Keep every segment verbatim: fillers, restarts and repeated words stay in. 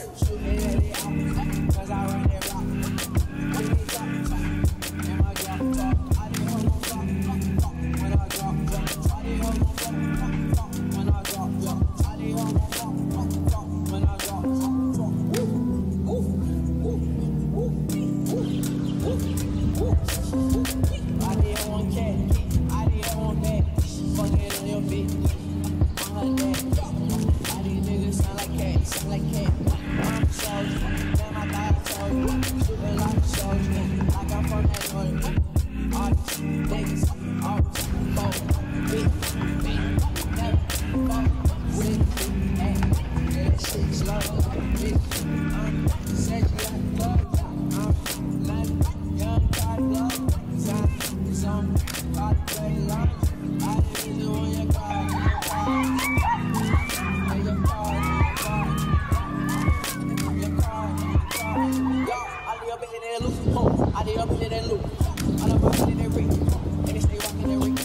Shoot me in the out, cause I run it rock. Give me drop, drop, and my drop, drop. I didn't hold no drop, drop, drop. When I drop, drop. I didn't hold no drop, drop, drop. When I drop, drop. I didn't hold no drop, drop, drop. When I drop, drop, drop. Woo, woo, woo, woo, woo, woo, woo, woo. I didn't want cat, I didn't want bad. Fuck it on your feet. I'm her dad. All these niggas sound like cats, sound like cats. I'm a soldier, damn I thought I told you. Shooting like a soldier, like I'm from that north. All these niggas, always bold, big, big, never, fuck, sick, hey, yeah, that shit slow, bitch. I'm said you like love, I'm London, young party love, time is on, party play long. I didn't really want your car, your car, and your car, your car, your car, your car. Yo, I did up in that loop, oh, I did up in that loop. I love my in that ring, and they stay rocking that ring.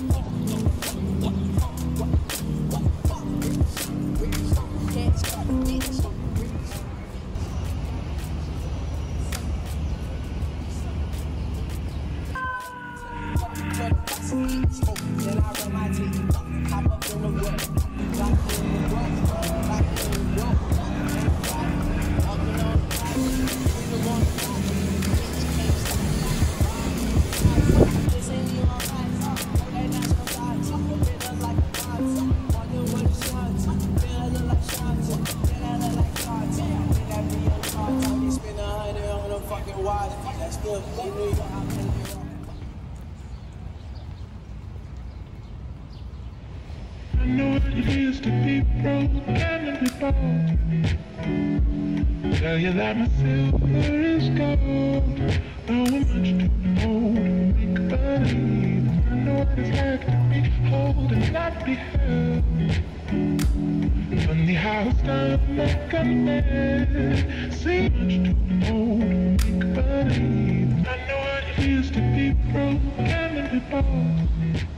Can't stop, bitch. Then I run my teeth, hop up in the wet, lock in the wet, lock in the wet, up and on the body, we the one bitch can't stop. This ain't even my life, they not so lights, feeling like a box, wonder what it's on, feeling like shots, then I look like cards, then I be on the car, time they spend a hundred on the fucking watch, that's still in New York, I'm in New York. I know what it is to be broke and be bold. Tell you that my silver is gold. Though I'm much too old to make believe. I know what it's like to be whole and not be held. When the house down like a man. See, much too old to make believe. I know what it is to be broke and be bold.